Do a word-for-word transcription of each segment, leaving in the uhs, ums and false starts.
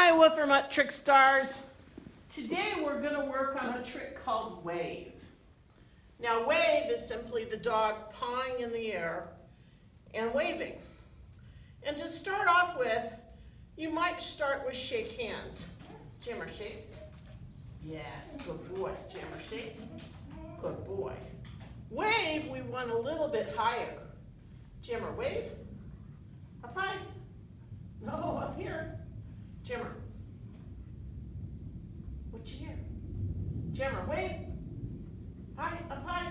Hi, Wolfram Trick Stars. Today we're going to work on a trick called wave. Now wave is simply the dog pawing in the air and waving. And to start off with, you might start with shake hands. Jammer, shake. Yes, good boy. Jammer, shake. Good boy. Wave, we want a little bit higher. Jammer, wave. Up high. No, up here. Jammer. What you hear? Jammer, wave. High, up high.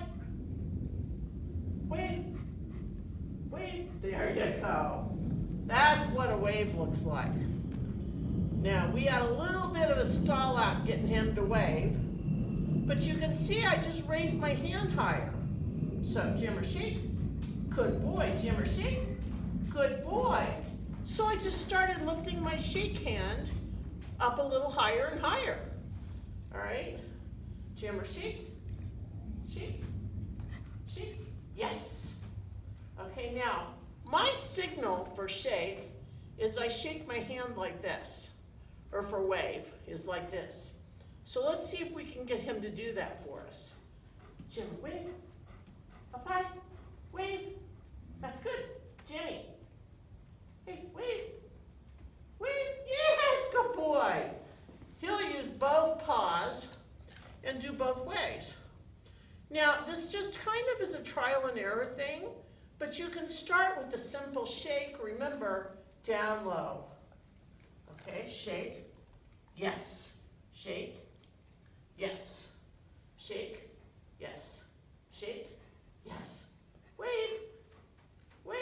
Wave. Wave. There you go. That's what a wave looks like. Now, we had a little bit of a stall out getting him to wave, but you can see I just raised my hand higher. So, Jammer, shake. Good boy. Jammer, shake. Good boy. So I just started lifting my shake hand up a little higher and higher. All right? Jammer, shake. Shake. Shake. Yes. Okay, now, my signal for shake is I shake my hand like this, or for wave is like this. So let's see if we can get him to do that for us. Jammer, wave. Up high. Wave. That's good. Jimmy. Hey, wave. Wave. Yes, good boy. He'll use both paws and do both ways. Now, this just kind of is a trial and error thing, but you can start with a simple shake. Remember, down low. Okay, shake. Yes. Shake. Yes. Shake. Yes. Shake. Yes. Wave. Wave.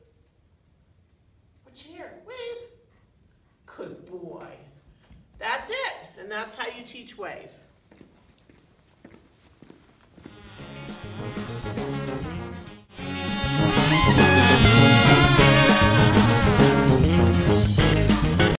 What you hear? Wave. Good boy. That's it. And that's how you teach wave.